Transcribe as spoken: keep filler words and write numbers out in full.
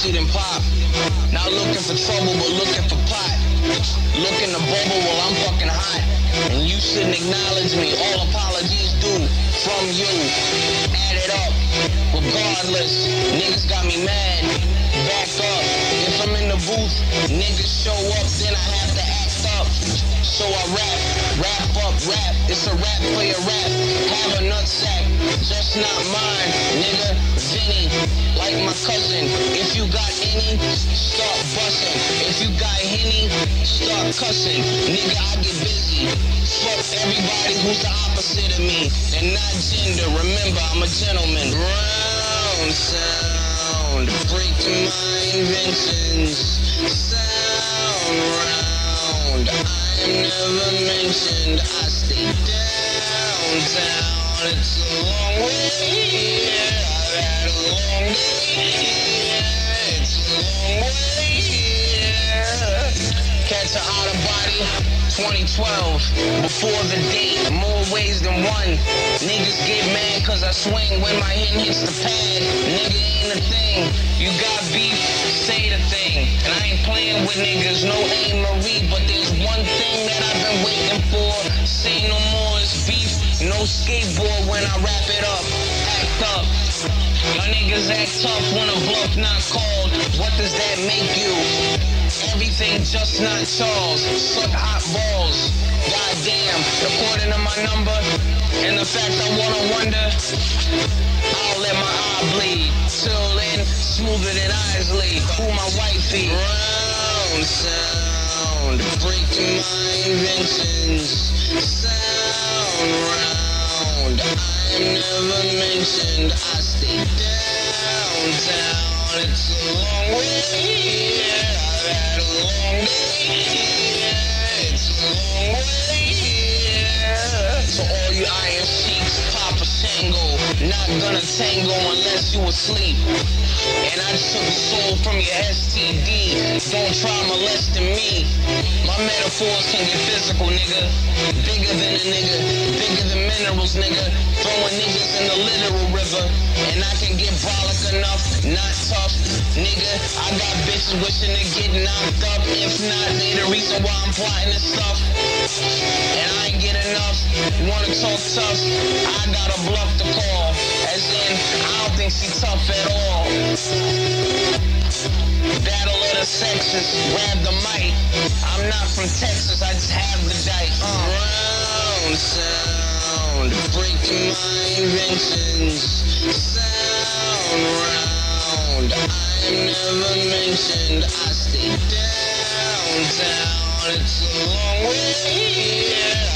pussy then pop. Not looking for trouble, but looking for pot. Looking to bubble while I'm fucking hot. And you shouldn't acknowledge me. All apologies due from you. Add it up. Regardless, niggas got me mad. Back up. If I'm in the booth, niggas show up, then I have to act up. So I rap, rap up, rap. It's a rap for your rap. Have a nutsack, just not mine, nigga. Vinny, like my cousin. If you got any, start bustin'. If you got Henny, start cussing. Nigga, I get busy. Fuck everybody who's the opposite of me. And not gender, remember I'm a gentleman. Round sound, breaking my inventions. Sound round, I am never mentioned. I stay downtown. It's a long way, yeah. I've had a long day, yeah. It's a long way, yeah. Catch an out of body, twenty twelve, before the date, more ways than one. Niggas get mad cause I swing when my hand hits the pad. Nigga ain't a thing, you got beef, say the thing. And I ain't playing with niggas, no A. Marie, but there's one thing that I've been waiting for. Say no more, it's beef, no skateboard when I wrap it up. Act up, y'all niggas act tough when a bluff not called. What does that make you? Everything just not Charles. Suck hot balls. Goddamn, according to my number and the fact I wanna wonder, I'll let my eye bleed. Till then, smoother than Isley. Who my wifey? Round sound, breaking my inventions. Sound round, I am never mentioned. I stay downtown. It's a long way, yeah. I've had a long day, yeah. It's a long way, yeah. So all you iron sheiks, pop a shango. Not gonna tango unless you asleep. And I took the soul from your S T D. Don't try molesting me. My metaphors can get physical, nigga. Bigger than a nigga, bigger than minerals, nigga. Throwing niggas in the literal river. And I can get brolic enough, not tough, nigga. I got bitches wishing to get knocked up. If not, they the reason why I'm plotting this stuff. And I ain't get enough. Wanna talk tough? I got a bluff to call. As in, I don't think she tough at all. Battle of the sexes, grab the mic. I'm not from Texas, I just have the dice. Uh. Round sound, breaking my inventions. Sound round, I am never mentioned. I stay downtown. It's a long way, yeah.